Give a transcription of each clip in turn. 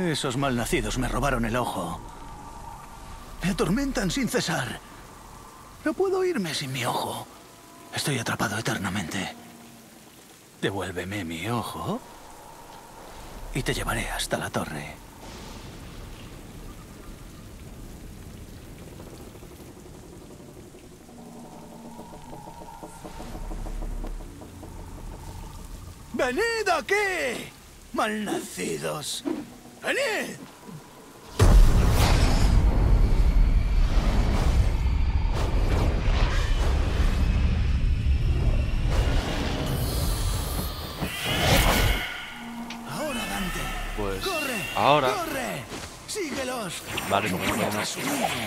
Esos malnacidos me robaron el ojo. Me atormentan sin cesar. No puedo irme sin mi ojo. Estoy atrapado eternamente. Devuélveme mi ojo y te llevaré hasta la torre. ¡Venid aquí, malnacidos! ¡Venid! Ahora, Dante. Pues... ¡Corre! ahora... ¡Corre! ¡Síguelos! Vale, como no Vamos podemos...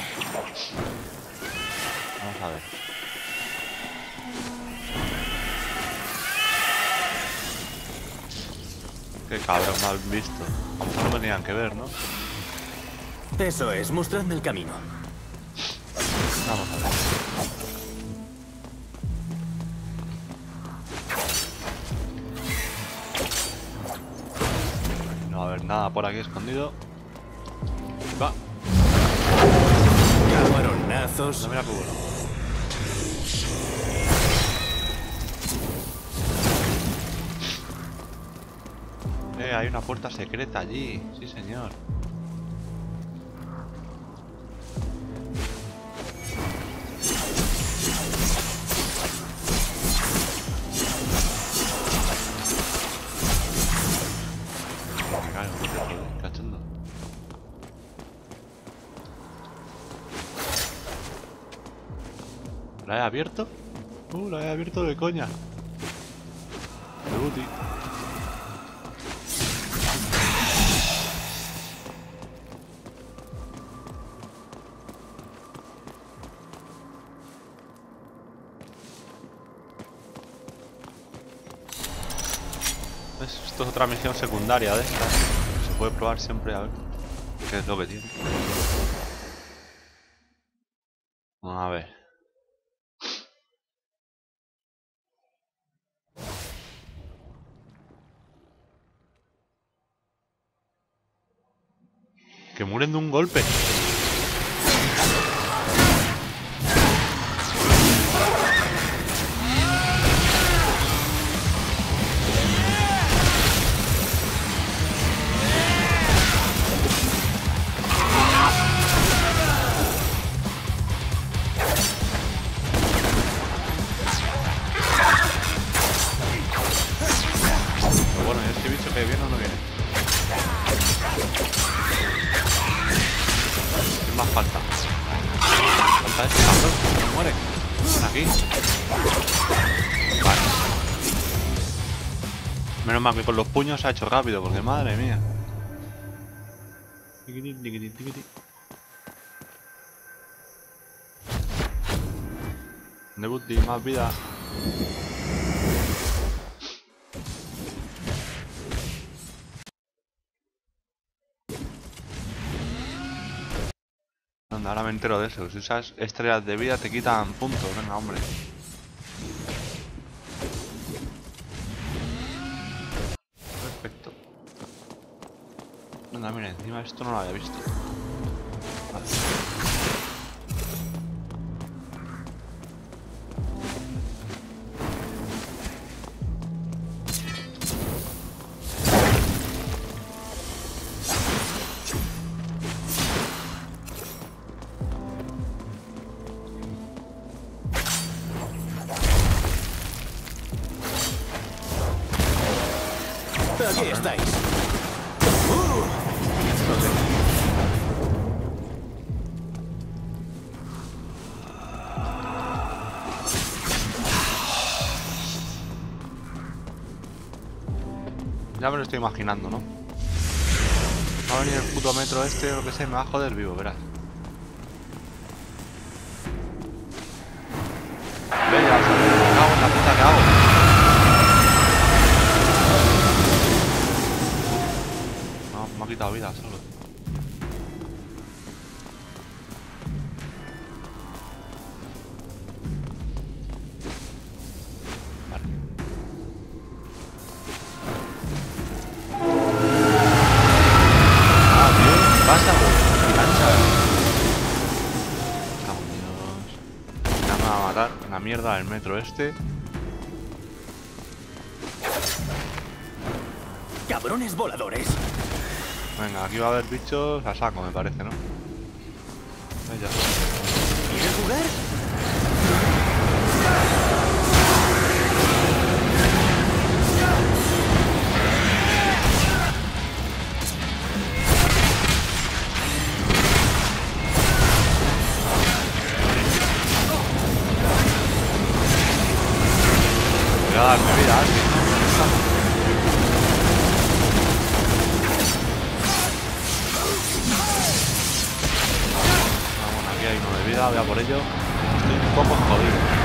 Vamos a ver. Qué cabrón mal visto. No me tenían que ver, ¿no? Eso es, mostradme el camino. Vamos a ver. No va a haber nada por aquí escondido. Va. Camaronazos. No, mira qué bueno. Hay una puerta secreta allí. Sí, señor. Me cago, joder, cachondo. ¿La he abierto? La he abierto de coña. De booty. Esto es otra misión secundaria de estas. Se puede probar siempre a ver qué es lo que tiene. A ver. Que mueren de un golpe. Pero bueno, ¿y este bicho que viene o no viene? ¿Qué más falta? Falta este cabrón, que no muere. Ven aquí. Vale. Menos mal que con los puños se ha hecho rápido, porque madre mía. Tiquiti, tiquiti, tiquiti. Debut y más vida. Anda, ahora me entero de eso. Si usas estrellas de vida te quitan puntos. Venga, hombre. Perfecto. Anda, mira, encima esto no lo había visto. Vale. Aquí estáis. Ya me lo estoy imaginando, ¿no? Va a venir el puto metro este o lo que sea y me va a joder vivo, verás. Ve, ya, me cago en la puta que hago. No, me ha quitado vida solo. Me va a matar una mierda el metro este. ¡Cabrones voladores! Venga, aquí va a haber bichos a saco, me parece, ¿no? Ahí ya. ¿Quieres jugar? Voy a darme vida, ¿sí? Vamos, aquí hay uno de vida, voy a por ello. Estoy un poco jodido.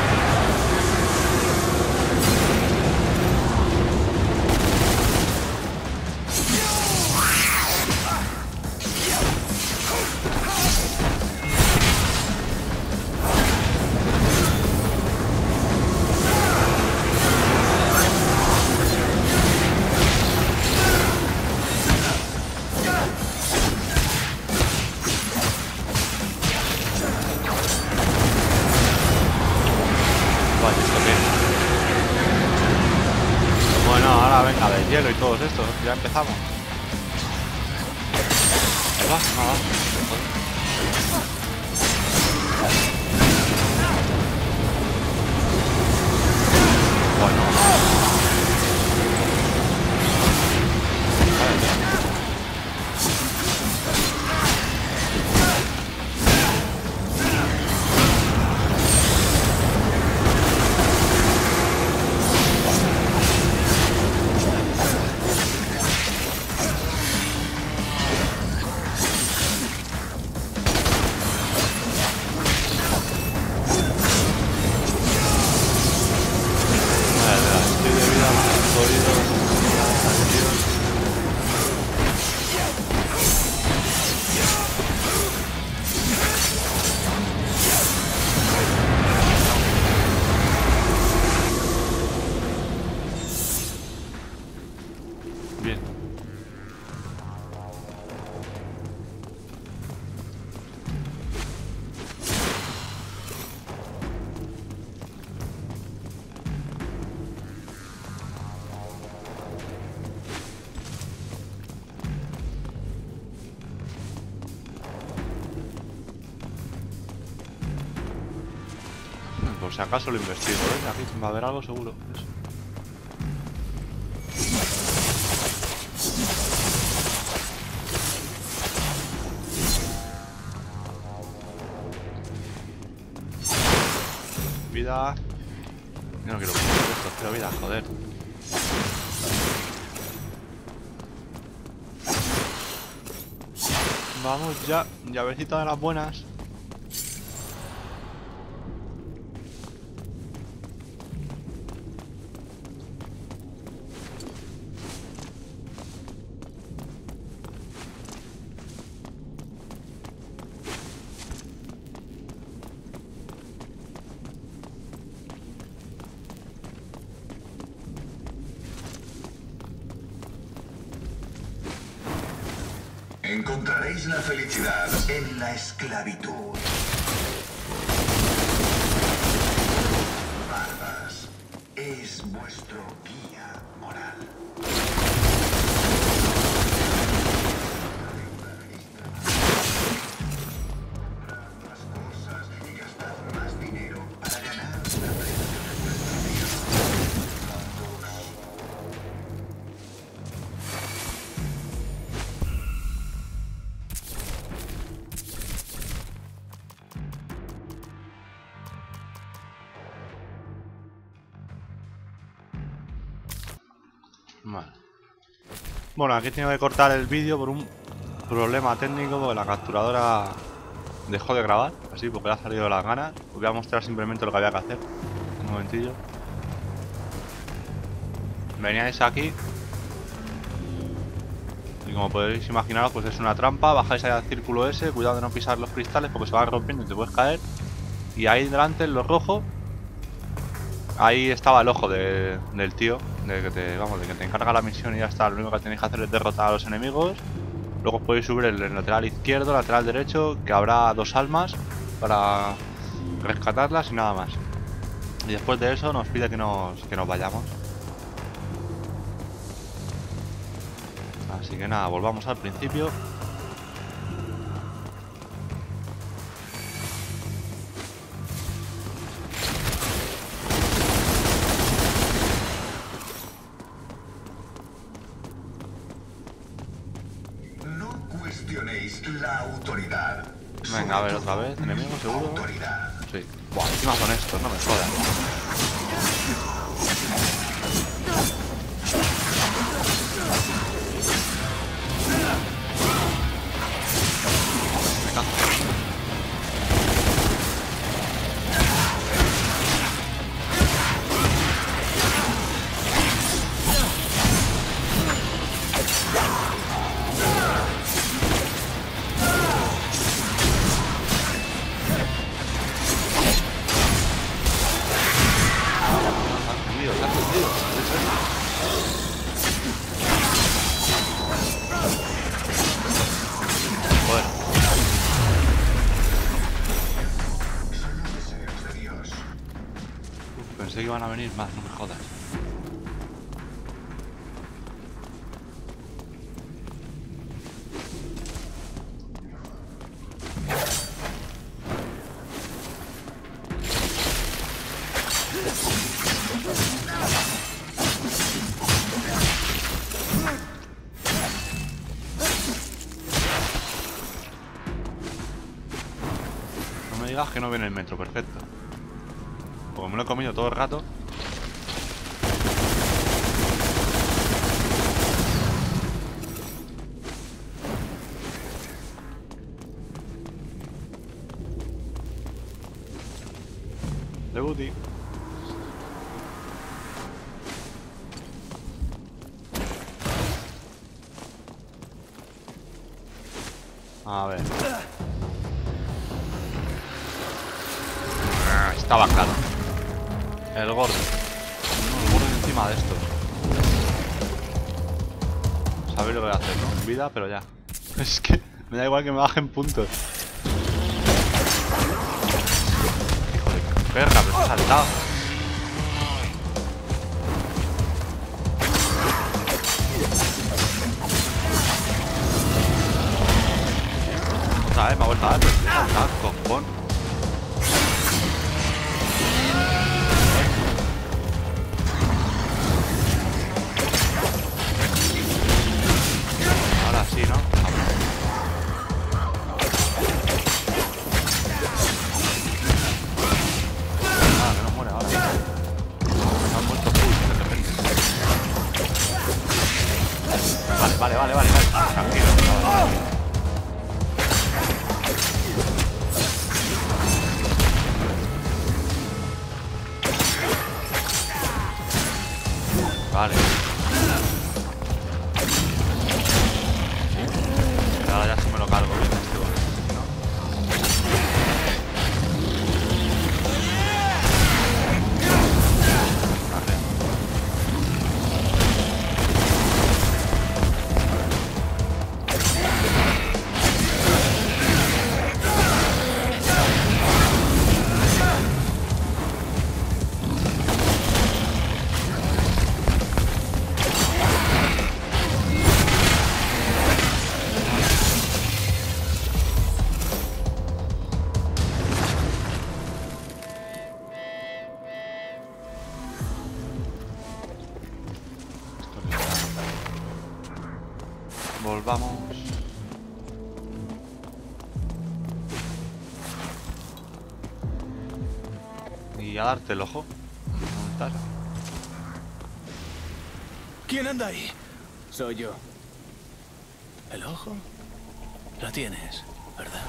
Vaya, ¿esto qué es? Bueno, ahora venga, del hielo y todos estos, ya empezamos. Ahí va, nada. Bueno. Estoy de vida jodido. Bien. Por si acaso lo investigo, ¿eh? Aquí va a haber algo seguro. Eso. Vida. Yo no quiero esto, quiero vida, joder. Vamos ya, llavecita de las buenas. Encontraréis la felicidad en la esclavitud. Barbas es vuestro guía moral. Comprad más cosas y gastad más dinero para ganar la aprecio de vuestra vida. Vale. Bueno, aquí tengo que cortar el vídeo por un problema técnico porque la capturadora dejó de grabar, así porque le ha salido de las ganas. Os voy a mostrar simplemente lo que había que hacer. Un momentillo. Veníais aquí y como podéis imaginaros, pues es una trampa. Bajáis ahí al círculo ese, cuidado de no pisar los cristales porque se van rompiendo y te puedes caer. Y ahí delante, en lo rojo, ahí estaba el ojo del tío, de que te encarga la misión y ya está. Lo único que tenéis que hacer es derrotar a los enemigos. Luego podéis subir el lateral izquierdo, lateral derecho, que habrá 2 almas para rescatarlas y nada más. Y después de eso nos pide que nos vayamos. Así que nada, volvamos al principio. No cuestionéis la autoridad. Venga, a ver otra vez. ¿Enemigo seguro? Autoridad. Sí. Buah, encima son estos, no me jodas. Me cago. Se ha encendido. Joder. Son los deseos de Dios. Pensé que iban a venir más, no me jodas. No me digas que no viene el metro, perfecto. Porque me lo he comido todo el rato. De booty. A ver. Estaba claro. El gordo. No, el gordo encima de estos. Sabéis lo que voy a hacer, ¿no? En vida, pero ya. Es que me da igual que me bajen puntos. Hijo de perra, pero se ha saltado. Otra vez me ha vuelto a dar, pero se ha saltado, cojón. Ahora sí, ¿no? Ah, que no muere ahora. Se han muerto full de repente. Vale. Tranquilo. Vale. Y ahora ya sí me lo cargo bien este bote, ¿no? Vale. Volvamos. Y a darte el ojo. ¿Dónde estás? ¿Quién anda ahí? Soy yo. ¿El ojo? Lo tienes, ¿verdad?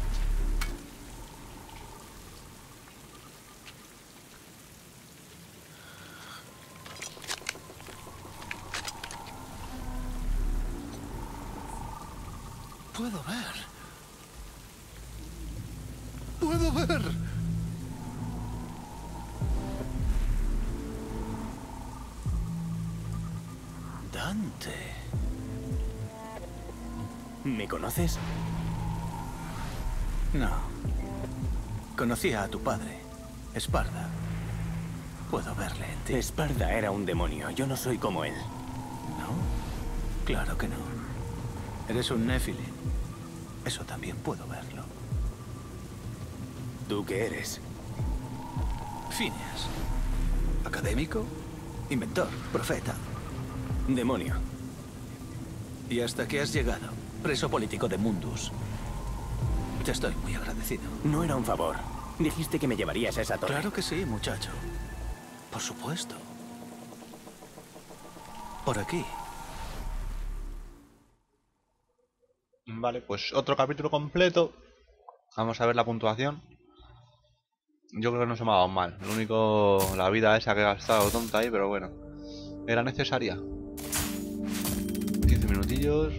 Puedo ver. ¡Puedo ver! Dante. ¿Me conoces? No. Conocía a tu padre, Esparda. Puedo verle en ti. Esparda era un demonio. Yo no soy como él. ¿No? Claro que no. Eres un Nephilim. Eso también puedo verlo. ¿Tú qué eres? Phineas. Académico, inventor, profeta. Demonio. ¿Y hasta qué has llegado? Preso político de Mundus. Te estoy muy agradecido. No era un favor. Dijiste que me llevarías a esa torre. Claro que sí, muchacho. Por supuesto. Por aquí. Vale, pues otro capítulo completo. Vamos a ver la puntuación. Yo creo que no se me ha dado mal. Lo único, la vida esa que he gastado tonta ahí, pero bueno. Era necesaria. 15 minutillos.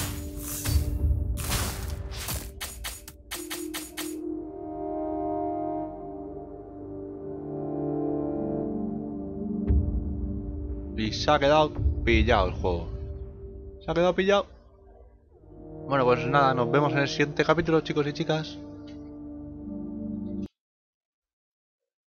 Y se ha quedado pillado el juego. Se ha quedado pillado. Bueno, pues nada, nos vemos en el siguiente capítulo, chicos y chicas.